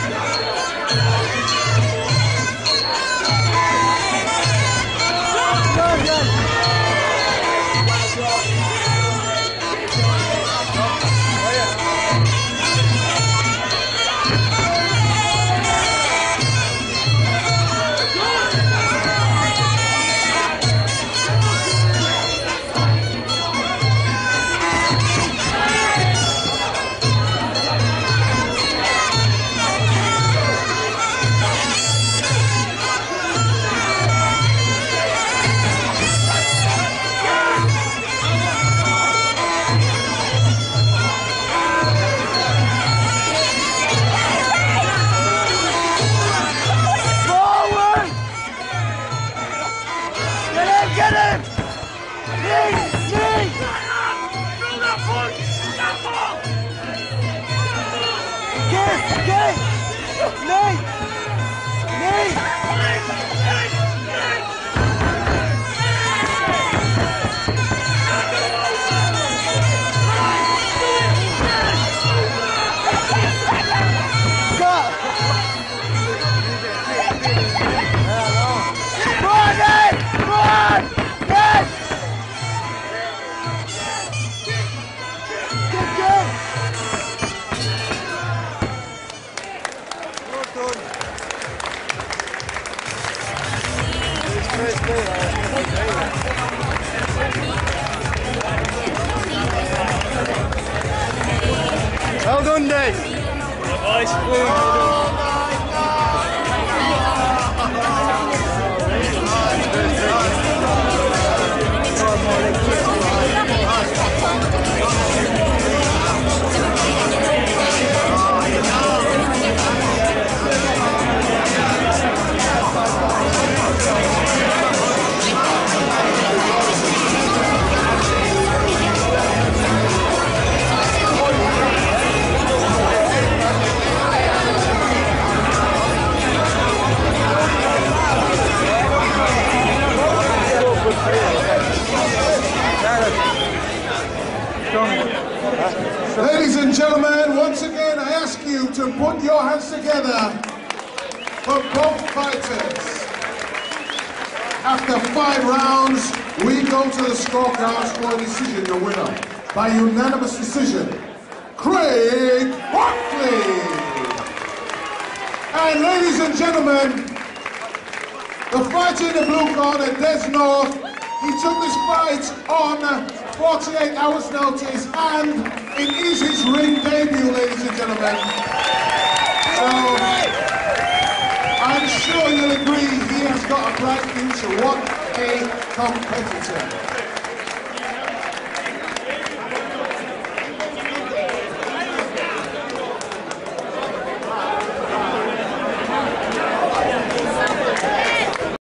Well done, Dave. Nice. Ladies and gentlemen, once again I ask you to put your hands together for both fighters. After 5 rounds, we go to the scorecards for a decision. The winner, by unanimous decision, Craig Barkley. And ladies and gentlemen, the fighter in the blue corner, Des North, he took this fight on 48 hours notice, and it is his ring debut, ladies and gentlemen. So, I'm sure you'll agree he has got a bright future. What a competitor.